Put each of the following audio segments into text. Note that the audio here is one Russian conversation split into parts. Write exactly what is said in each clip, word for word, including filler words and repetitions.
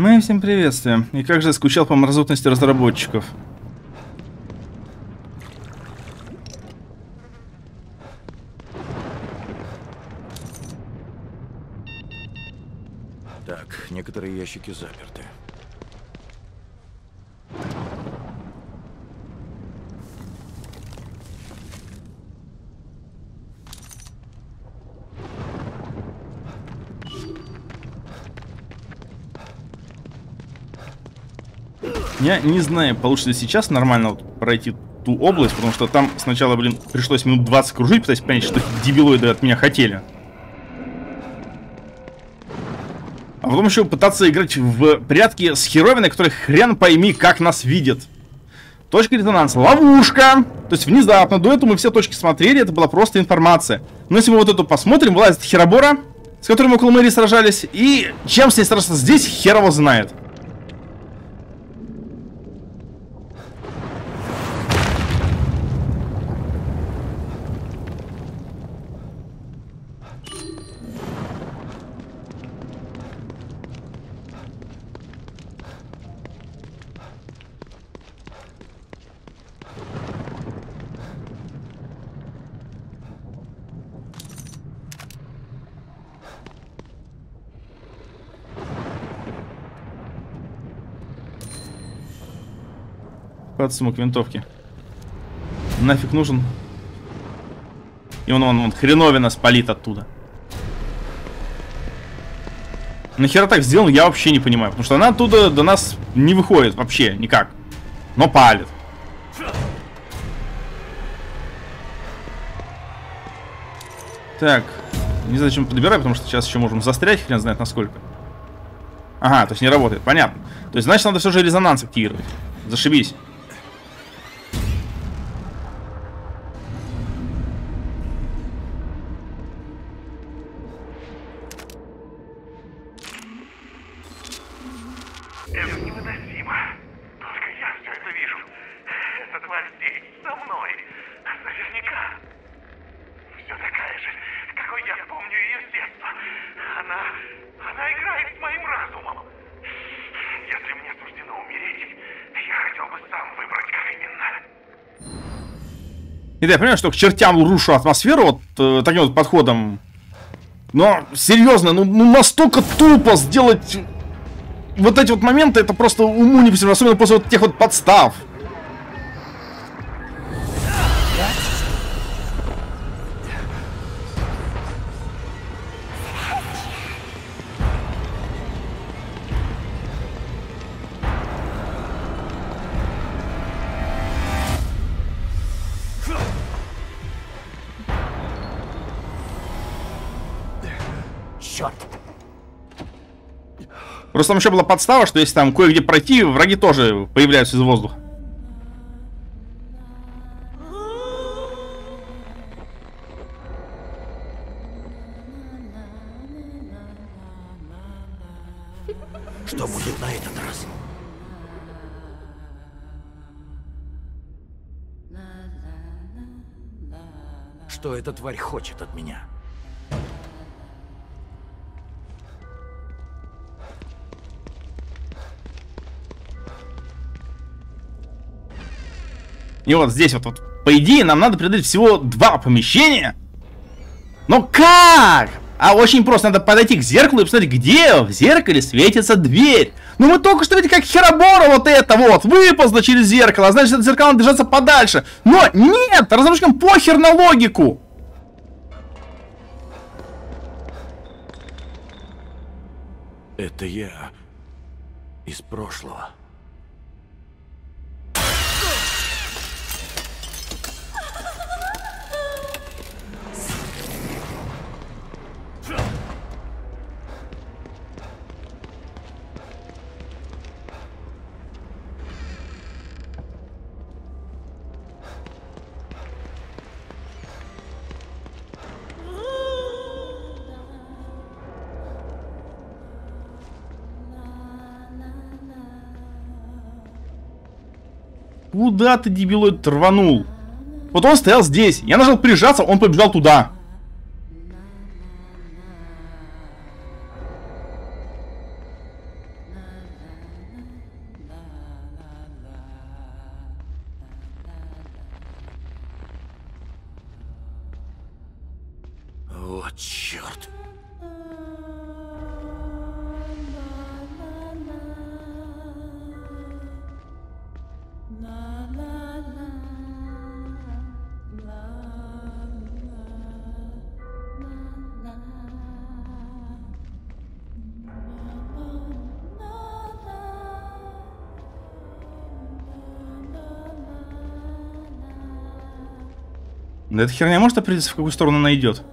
Мы всем приветствуем. И как же скучал по мразотности разработчиков. Так, некоторые ящики заперты. Я не знаю, получится ли сейчас нормально вот пройти ту область, потому что там сначала, блин, пришлось минут двадцать кружить, пытаясь понять, что дебилоиды от меня хотели. А потом еще пытаться играть в прятки с херовиной, которая хрен пойми, как нас видит. Точка резонанса. Ловушка! То есть внезапно, до этого мы все точки смотрели, это была просто информация. Но если мы вот эту посмотрим, вылазит херобора, с которым мы около мэрии сражались, и чем с ней сражаться здесь, хер его знает. Подсумок винтовки. Нафиг нужен. И он, он, он хреновина спалит оттуда. Нахера так сделан, я вообще не понимаю. Потому что она оттуда до нас не выходит вообще никак. Но палит. Так. Не знаю, зачем подбираю, потому что сейчас еще можем застрять, хрен знает насколько. Ага, то есть не работает, понятно. То есть значит надо все же резонанс активировать. Зашибись. Это невыносимо. Только я все это вижу. Эта тварь здесь, со мной. Наверняка. Все такая же, какой я помню ее с детства. Она... она играет с моим разумом. Если мне суждено умереть, я хотел бы сам выбрать, как именно. И да, я понимаю, что к чертям рушу атмосферу вот э, таким вот подходом. Но, серьезно, ну, ну настолько тупо сделать... Вот эти вот моменты, это просто уму не посильно, особенно после вот тех вот подстав. Черт! Просто там еще была подстава, что если там кое-где пройти, враги тоже появляются из воздуха. Что будет на этот раз? Что эта тварь хочет от меня? И вот здесь вот, вот, по идее, нам надо преодолеть всего два помещения. Но как? А очень просто, надо подойти к зеркалу и посмотреть, где в зеркале светится дверь. Ну мы только что видели, как херобора вот это вот выползла через зеркало, а значит, это зеркало надо держаться подальше. Но нет, разработчикам похер на логику. Это я из прошлого. Куда ты, дебилоид, рванул? Вот он стоял здесь. Я нажал прижаться, он побежал туда. Вот черт. Да эта херня может определиться, в какую сторону она идет?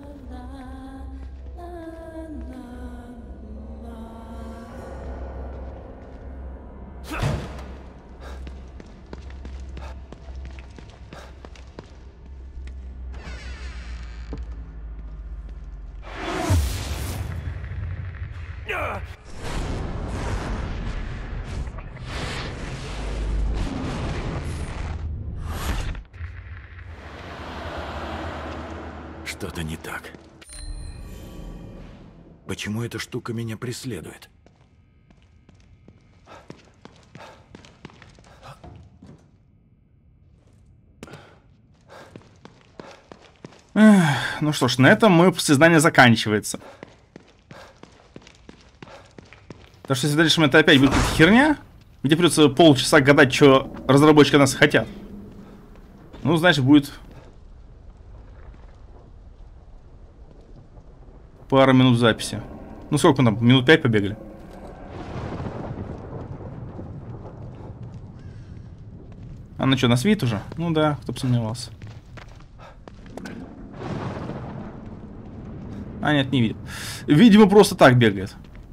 Что-то не так. Почему эта штука меня преследует? Эх, ну что ж, на этом мое сознание заканчивается. Так что если в дальнейшем это опять будет какая-то херня, где придется полчаса гадать, что разработчики от нас хотят, ну, значит, будет пара минут записи. Ну, сколько мы там? Минут пять побегали. Она что, нас видит уже? Ну да, кто бы сомневался. А, нет, не видит. Видимо, просто так бегает.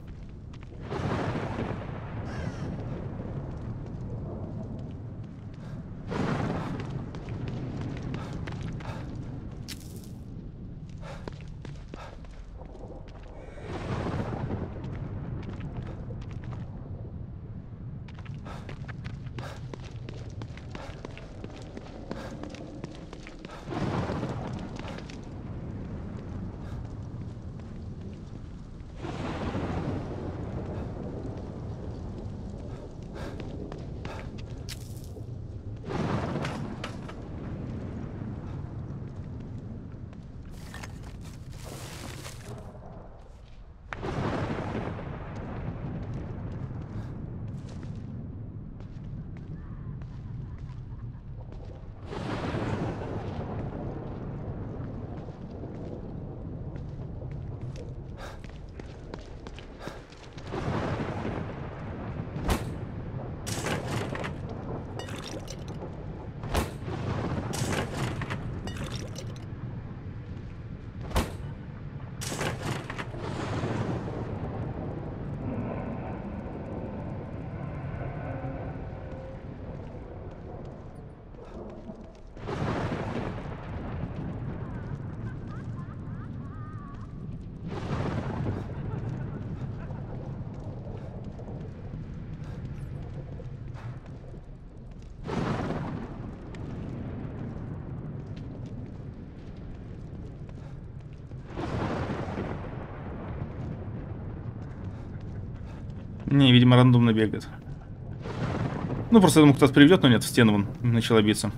Не, видимо, рандомно бегает. Ну, просто я думал, кто-то приведет, но нет, в стену вон начала биться.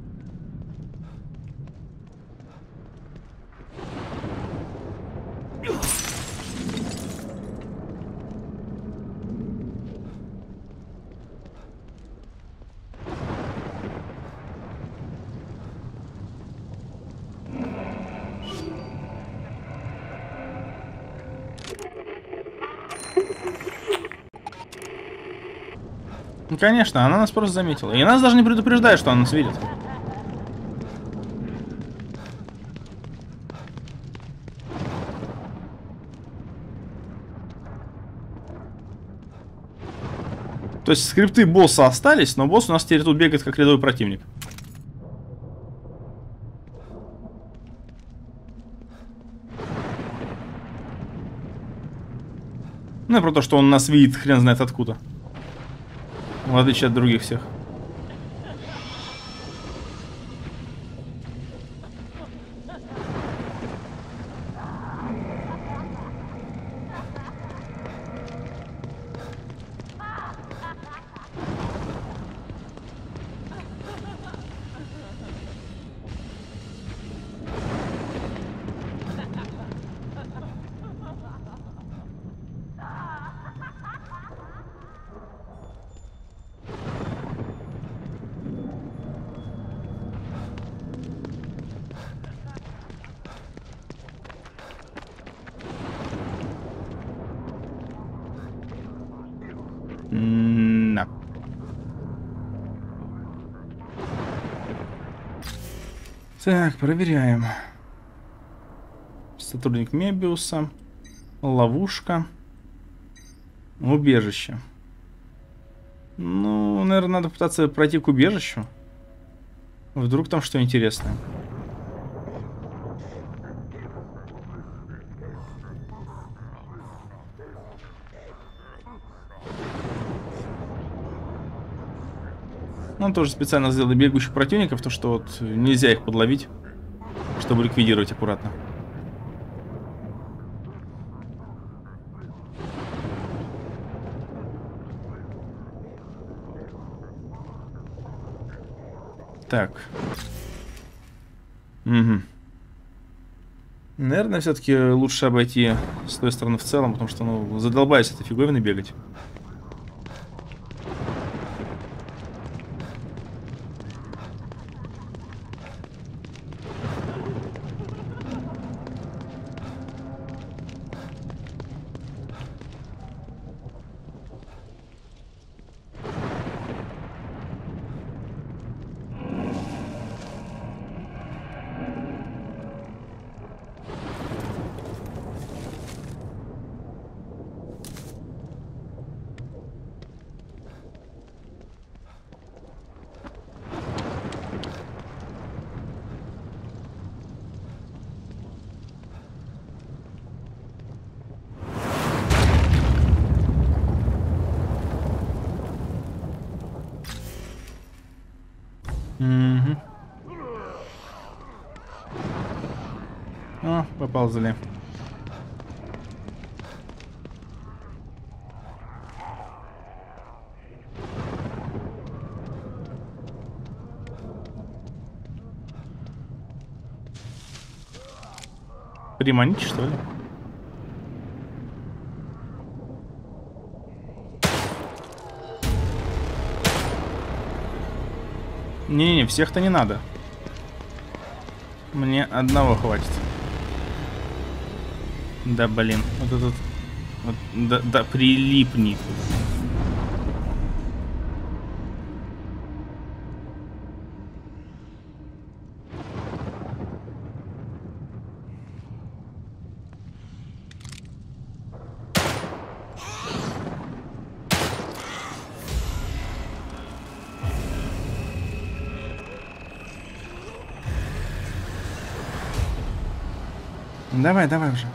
Ну, конечно, она нас просто заметила. И нас даже не предупреждает, что она нас видит. То есть скрипты босса остались, но босс у нас теперь тут бегает как рядовой противник. Ну и про то, что он нас видит хрен знает откуда. В отличие от других всех. М-да. Так, проверяем. Сотрудник Мебиуса. Ловушка. Убежище. Ну, наверное, надо пытаться пройти к убежищу. Вдруг там что интересное. Ну, тоже специально сделали бегущих противников, то что вот нельзя их подловить, чтобы ликвидировать аккуратно. Так. Угу. Наверное, все-таки лучше обойти с той стороны в целом, потому что, ну, задолбаюсь этой фиговиной бегать. Угу. О, поползли. Приманить, что ли? Не-не-не, всех-то не надо. Мне одного хватит. Да, блин. Вот этот... Вот, да, да, прилипни. Давай, давай уже.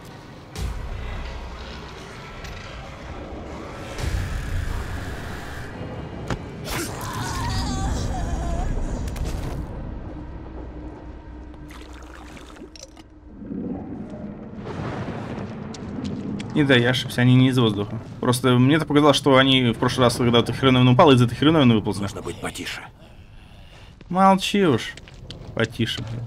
И да, я ошибся, они не из воздуха. Просто мне-то показалось, что они в прошлый раз, когда эта хреновина упала, из этой хреновины выползли. Нужно быть потише. Молчи уж. Потише, блин.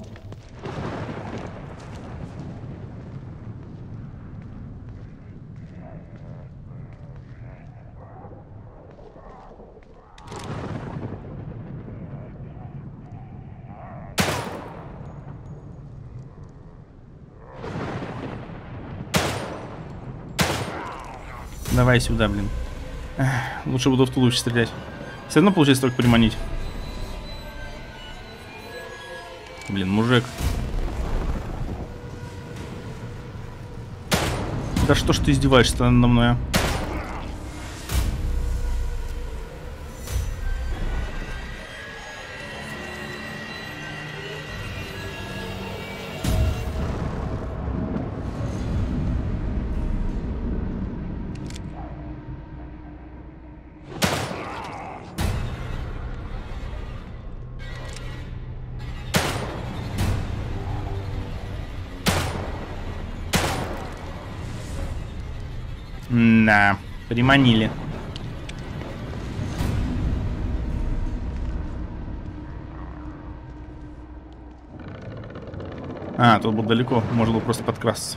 Давай сюда, блин. Эх, лучше буду в туловище стрелять. Все равно получается только приманить. Блин, мужик. Да что ж ты издеваешься надо мной, а? Да, приманили. А, тут было далеко, можно было просто подкрасться.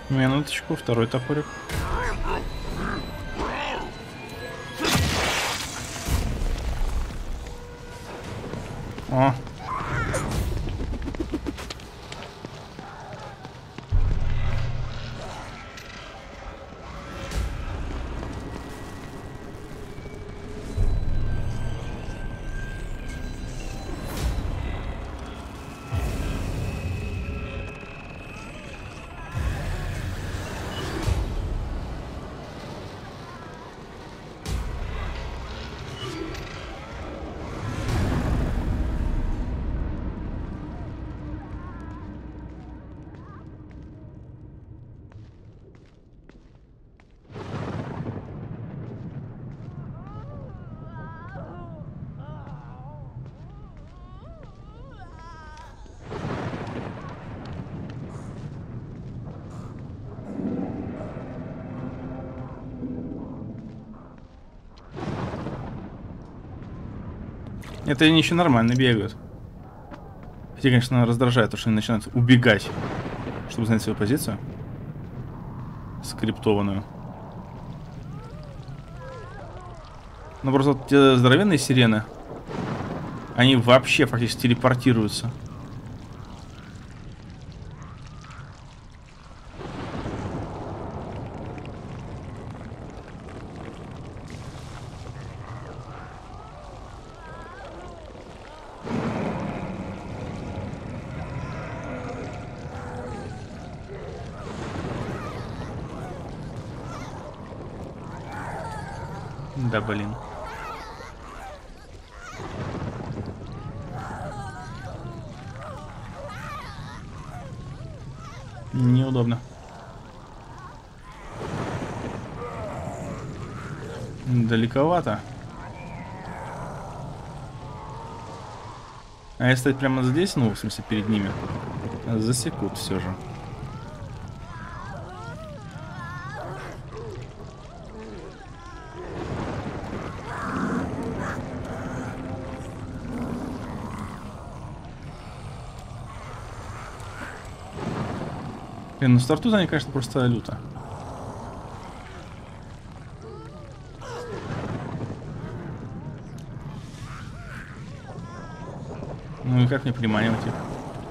Минуточку, второй топорик. О. Это они еще нормально бегают. Хотя, конечно, раздражает то, что они начинают убегать, чтобы знать свою позицию. Скриптованную. Но просто вот те здоровенные сирены, они вообще фактически телепортируются. Да, блин. Неудобно. Далековато. А если стоять прямо здесь, ну, в смысле, перед ними, засекут все же. Блин, ну старту они, конечно, просто люто. Ну и как мне приманивать их?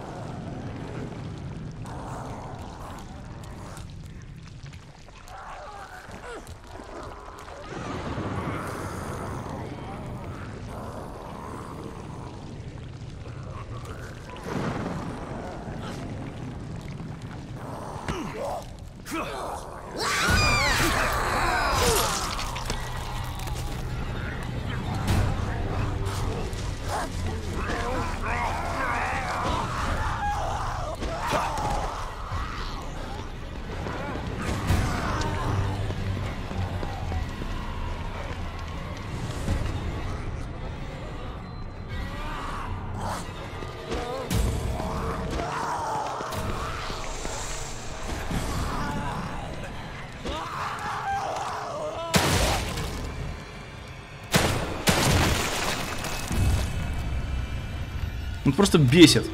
Он просто бесит.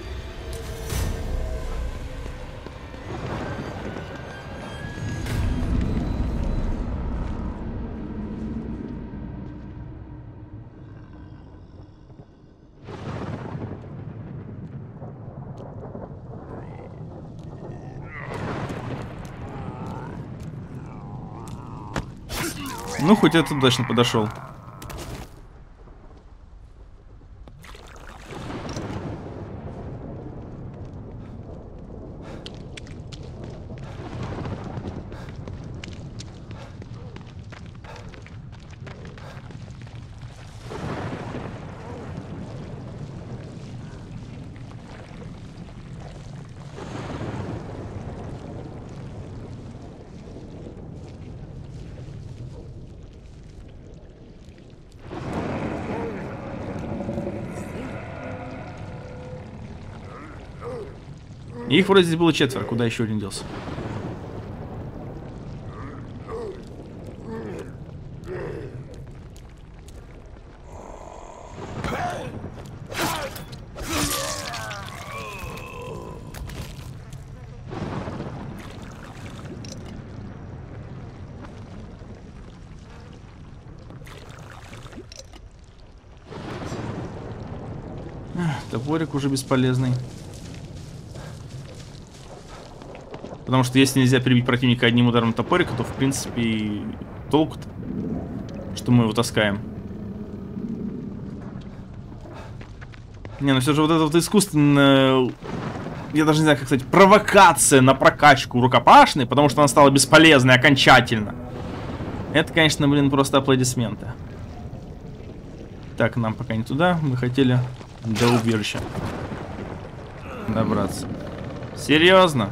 Ну, хоть этот удачно подошел. Их вроде здесь было четверо, куда еще один делся? Топорик уже бесполезный. Потому что если нельзя перебить противника одним ударом топорика, то в принципе толку-то, что мы его таскаем. Не, ну все же вот это вот искусственное, я даже не знаю, как сказать, провокация на прокачку рукопашной, потому что она стала бесполезной окончательно. Это, конечно, блин, просто аплодисменты. Так, нам пока не туда, мы хотели до убежища добраться. Серьезно?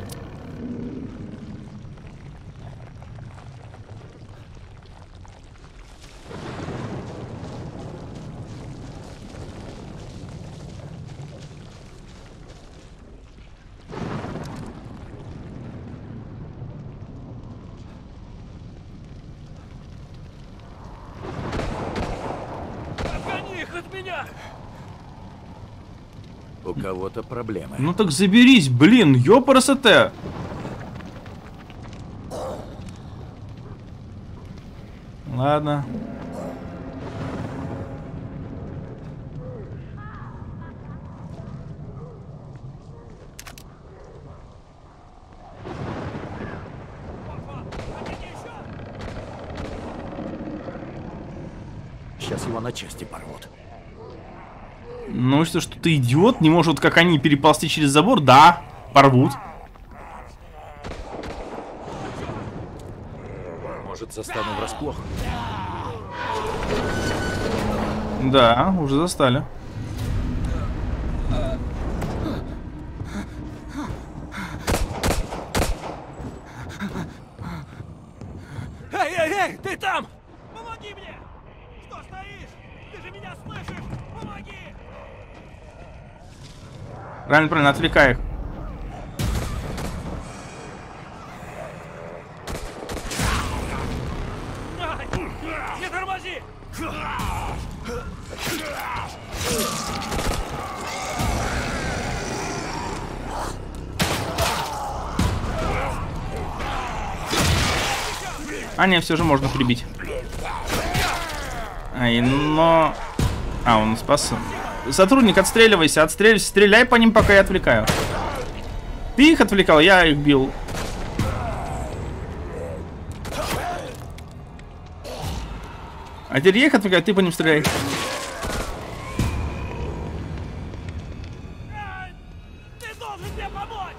У кого-то проблемы. Ну так заберись, блин, ёпарасоте. Ладно. Сейчас его на части порвут. Ну что, что ты идиот? Не может, как они, переползти через забор? Да, порвут. Может, застану врасплох? Да, уже застали. Эй, эй, эй, ты там! Помоги мне! Что стоишь? Ты же меня слышишь? Помоги! Правильно, правильно, отвлекай их. Не тормози! А, не, все же можно прибить. Ай, но... А, он спас. Сотрудник, отстреливайся, отстреливайся, стреляй по ним, пока я отвлекаю. Ты их отвлекал, я их бил. А теперь я их отвлекаю, ты по ним стреляй. Ты должен мне помочь!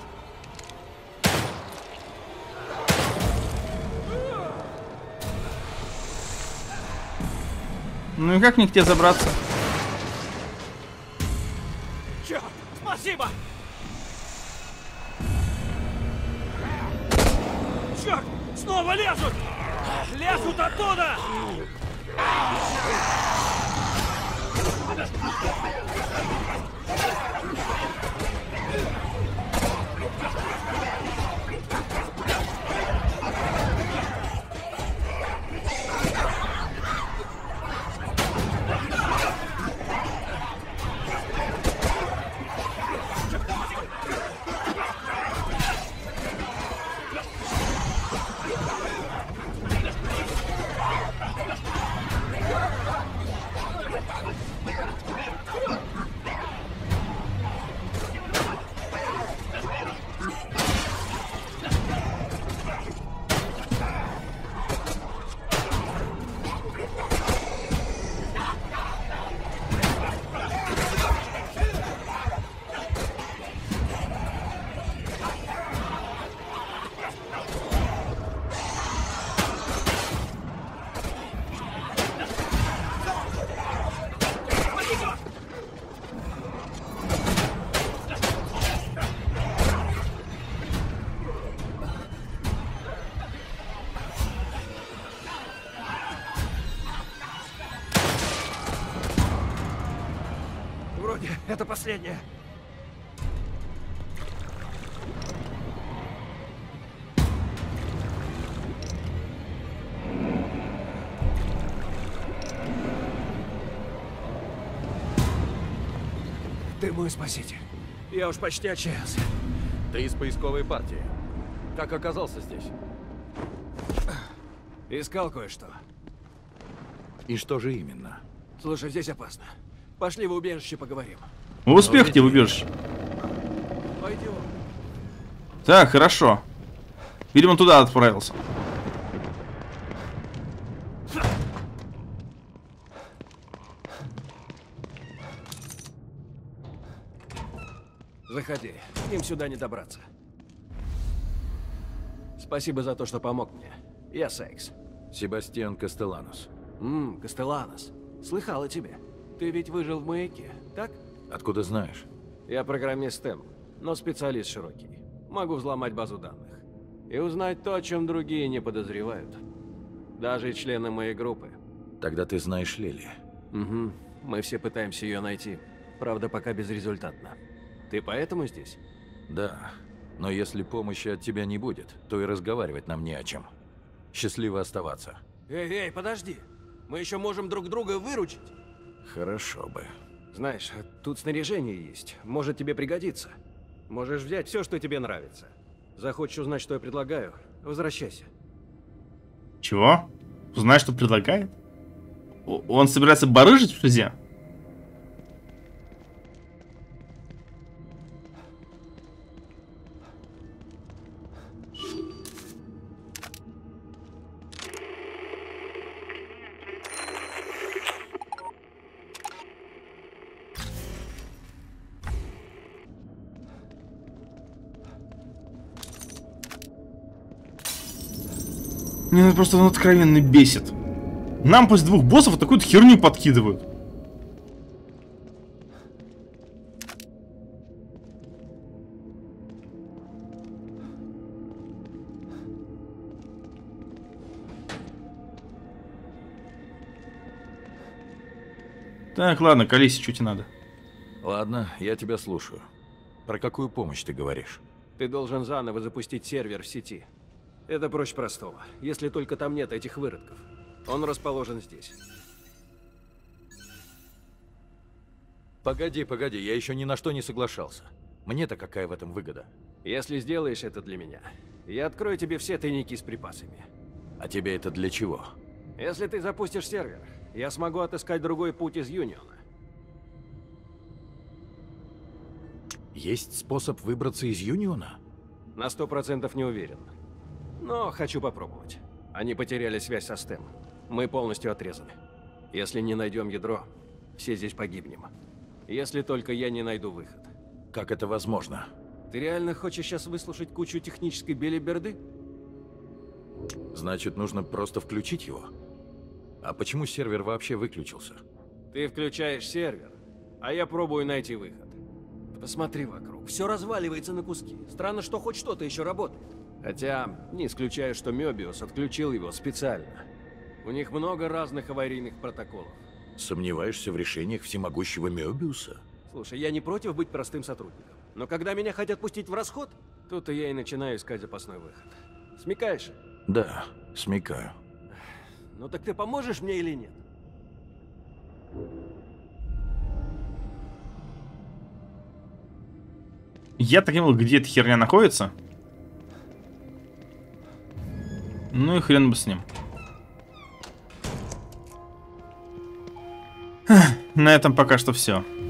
Ну и как мне к тебе забраться? Черт, спасибо! Черт, снова лезут! Лезут оттуда! Вроде это последнее. Ты мой спаситель. Я уж почти отчаялся. Ты из поисковой партии. Как оказался здесь? Искал кое-что. И что же именно? Слушай, здесь опасно. Пошли в убежище поговорим. Вы успехите в убежище. Пойдем. Так, хорошо. Видимо, туда отправился. Заходи. Им сюда не добраться. Спасибо за то, что помог мне. Я Сайкс. Себастьян Кастеланос. Ммм, Кастеланос. Слыхал о тебе. Ты ведь выжил в маяке, так? Откуда знаешь? Я программист Тэм, но специалист широкий. Могу взломать базу данных. И узнать то, о чем другие не подозревают. Даже члены моей группы. Тогда ты знаешь Лили. Угу. Мы все пытаемся ее найти. Правда, пока безрезультатно. Ты поэтому здесь? Да. Но если помощи от тебя не будет, то и разговаривать нам не о чем. Счастливо оставаться. Эй, эй, подожди. Мы еще можем друг друга выручить. Хорошо бы. Знаешь, тут снаряжение есть. Может тебе пригодится. Можешь взять все, что тебе нравится. Захочешь узнать, что я предлагаю? Возвращайся. Чего? Знаешь, что предлагает? О- Он собирается барыжить в суде? Мне ну, просто он откровенно бесит. Нам после двух боссов такую-то херню подкидывают. Так, ладно, колись, что тебе надо. Ладно, я тебя слушаю. Про какую помощь ты говоришь? Ты должен заново запустить сервер в сети. Это проще простого, если только там нет этих выродков. Он расположен здесь. Погоди, погоди, я еще ни на что не соглашался. Мне-то какая в этом выгода? Если сделаешь это для меня, я открою тебе все тайники с припасами. А тебе это для чего? Если ты запустишь сервер, я смогу отыскать другой путь из Юниона. Есть способ выбраться из Юниона? На сто процентов не уверен. Но хочу попробовать. Они потеряли связь со Стэм. Мы полностью отрезаны. Если не найдем ядро, все здесь погибнем. Если только я не найду выход. Как это возможно? Ты реально хочешь сейчас выслушать кучу технической белиберды? Значит, нужно просто включить его? А почему сервер вообще выключился? Ты включаешь сервер, а я пробую найти выход. Посмотри вокруг, все разваливается на куски. Странно, что хоть что-то еще работает. Хотя, не исключаю, что Мёбиус отключил его специально. У них много разных аварийных протоколов. Сомневаешься в решениях всемогущего Мёбиуса? Слушай, я не против быть простым сотрудником. Но когда меня хотят пустить в расход, тут-то я и начинаю искать запасной выход. Смекаешь? Да, смекаю. Ну так ты поможешь мне или нет? Я так не понял, где эта херня находится. Ну и хрен бы с ним. На этом пока что все.